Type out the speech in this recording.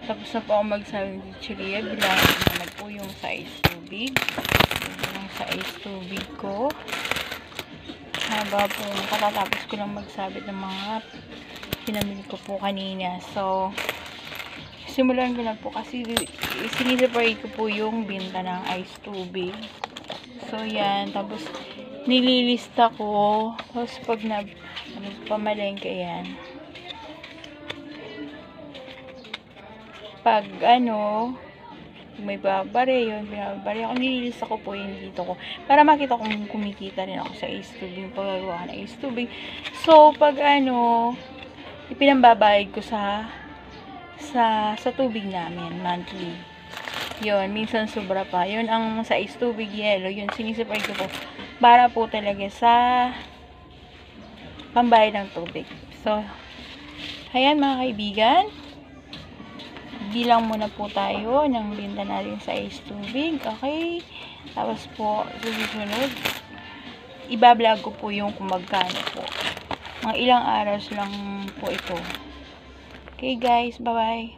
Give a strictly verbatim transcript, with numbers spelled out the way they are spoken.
Tapos na po ako magsabi ng chichiria. Bilangin ko na po yung size tubig. Yung size tubig ko. Haba po, katatapos ko lang magsabit ng mga pinamili ko po kanina. So, simulan ko na po kasi siniseparate ko po yung binta ng ice tubig. So, yan. Tapos, nililista ko. Tapos, pag na, ano, pamalengke yan. Pag, ano, may babare yun, binabare ako, nililista ko po yung dito ko. Para makita kung kumikita rin ako sa ice tubig, yung paggagawa ng ice tubig. So, pag, ano, ipinambabayad ko sa, sa, sa tubig namin, monthly. Yun, minsan sobra pa. Yun ang sa ice tubig yellow, yun sinisipay ko po para po talaga sa pambayad ng tubig. So, ayan mga kaibigan, bilang muna po tayo ng binta natin sa ice tubig. Okay, tapos po susunod ibablog ko po yung kung magkano po. Mga ilang araw lang po ito. Okay guys, bye bye.